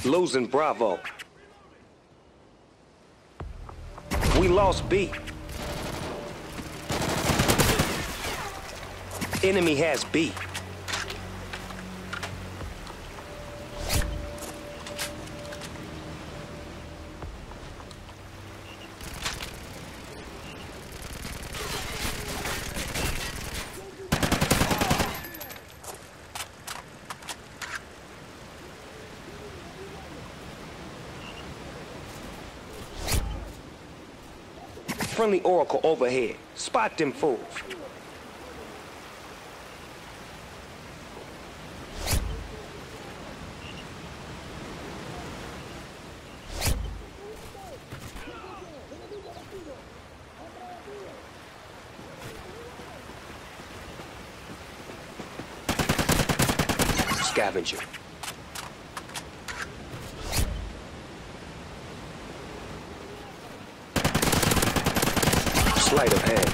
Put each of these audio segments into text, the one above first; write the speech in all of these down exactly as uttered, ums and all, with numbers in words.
Losing Bravo. We lost B. Enemy has B. Friendly Oracle overhead. Spot them fools. Scavenger. Sleight of hand.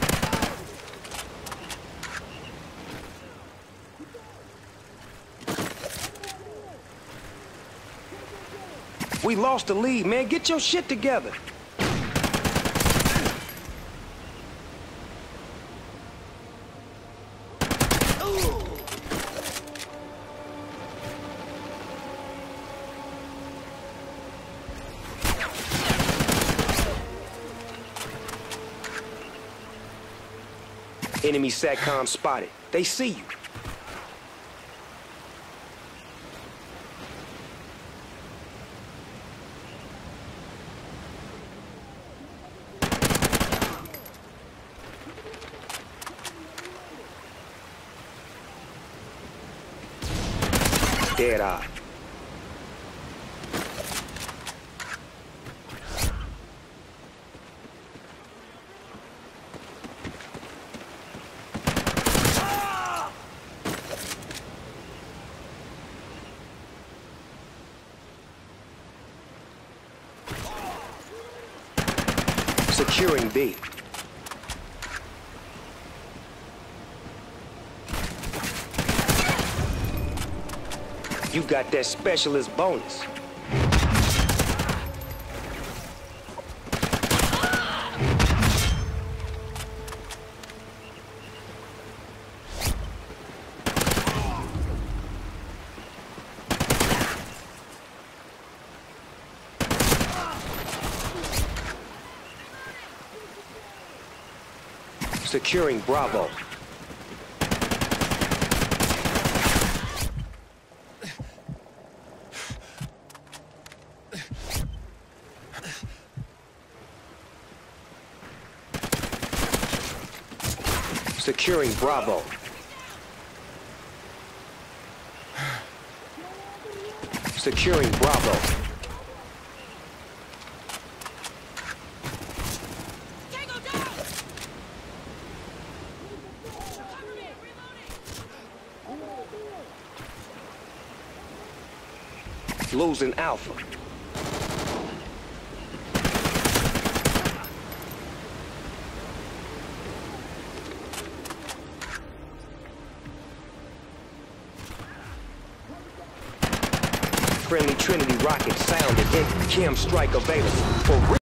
We lost the lead, man. Get your shit together. Enemy SATCOM spotted. They see you. Dead eye. Securing B. You got that specialist bonus. Securing Bravo. Securing Bravo. Securing Bravo. Losing Alpha. Friendly Trinity rocket sounded. Chem strike available. For